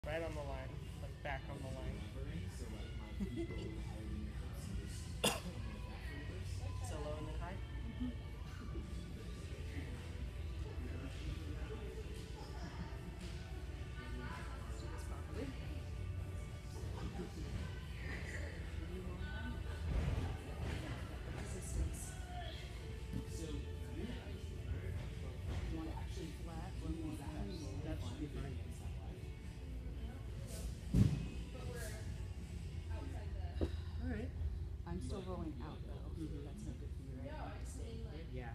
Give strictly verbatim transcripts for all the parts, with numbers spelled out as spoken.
Right on the line, like back on the line. So low and then high? Let's do this properly. Resistance. You want it actually flat or more flat? That should be fine. Alright. I'm still rolling out though. Mm-hmm. That's no good for you, right? You have to stay here. Yeah.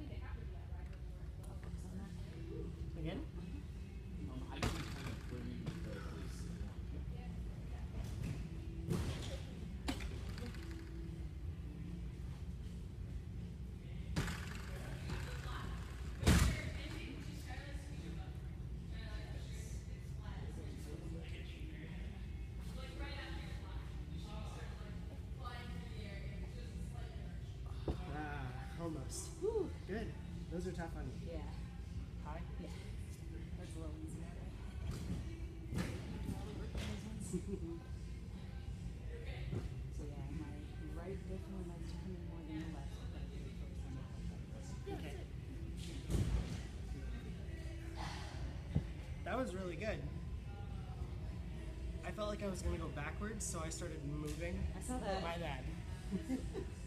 Focus on that. Again? Um, I can kind of bring in the place. Ah, almost. Whew. Good. Those are tough on you. Yeah. High? Yeah. That's a little easy that way. So yeah, my right definitely likes to come in more than the left. But I really focus on the left. Okay. That was really good. I felt like I was going to go backwards, so I started moving. I saw that. My bad.